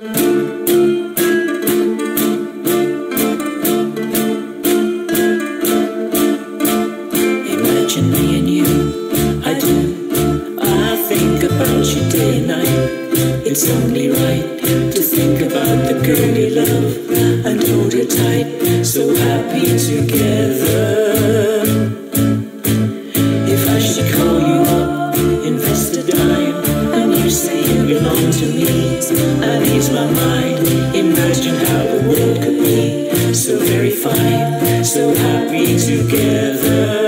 Imagine me and you, I do. I think about you day and night. It's only right to think about the girl you love and hold her tight, so happy together. If I should call you up, invest a dime, and you say you belong to me, I'd ease my mind. Imagine how the world could be so very fine, so happy together.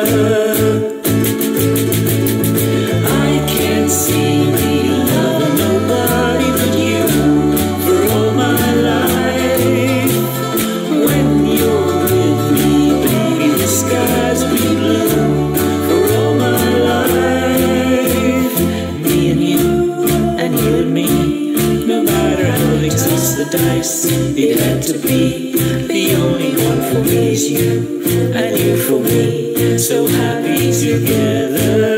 I can't see me loving nobody but you for all my life. When you're with me, baby, the skies will be blue for all my life. Me and you and me, no matter how they toss the dice, it had to be. The only one for me is you, and you for me, so happy together.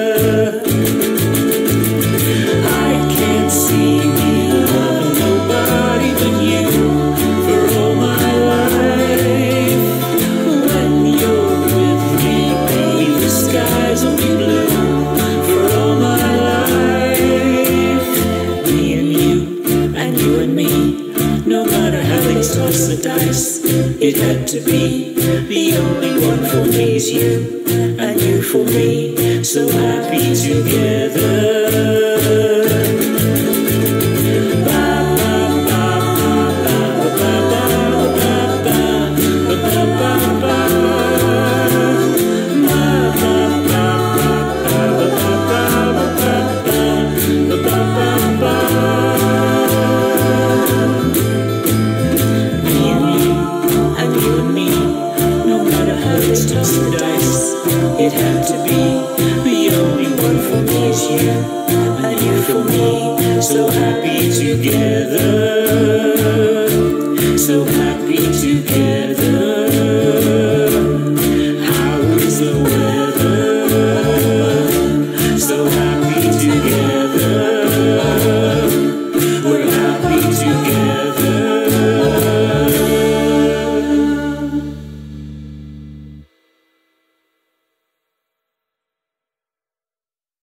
I can't see me loving nobody but you for all my life. When you're with me, baby, the skies will be blue for all my life. Me and you and me, no matter how they toss the dice, it had to be. The only one for me is you, and you for me, so happy together. Toss the dice, it had to be. The only one for me is you, and you for me, so happy together, so happy together.